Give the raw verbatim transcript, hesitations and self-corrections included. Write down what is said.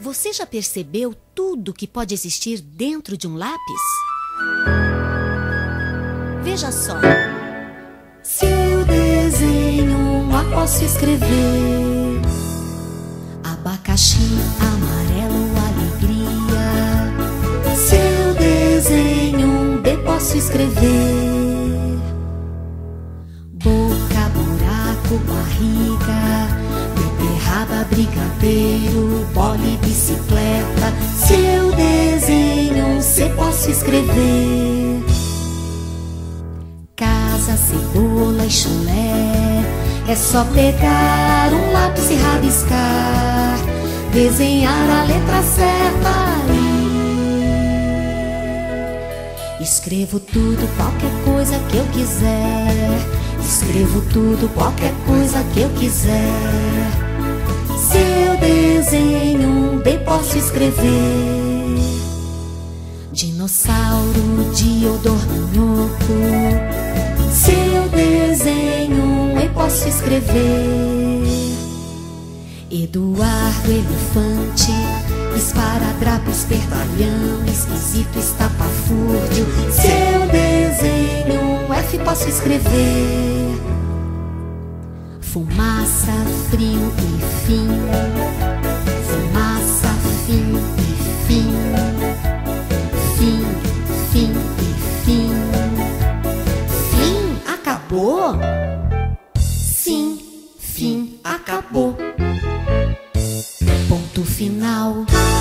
Você já percebeu tudo que pode existir dentro de um lápis? Veja só. Se eu desenho um A, posso escrever abacaxi, amarelo, alegria. Se eu desenho um B, posso escrever boca, buraco, barriga, beterraba, brigadeiro, bola e bicicleta. Se eu desenho um C, posso escrever casa, cebola e chulé. É só pegar um lápis e rabiscar, desenhar a letra certa e escrevo tudo, qualquer coisa que eu quiser. Escrevo tudo, qualquer coisa que eu quiser. Se eu desenho um B, posso escrever dinossauro, diodor, minhoco. Se eu desenho um E, posso escrever Eduardo, elefante, esparadrapo, espertalhão, esquisito, estapafúrdio. Se eu desenho um F, posso escrever fumaça, frio e fim. Fumaça, fim e fim. Fim, fim e fim. Fim, acabou? Sim, fim, acabou. Ponto final.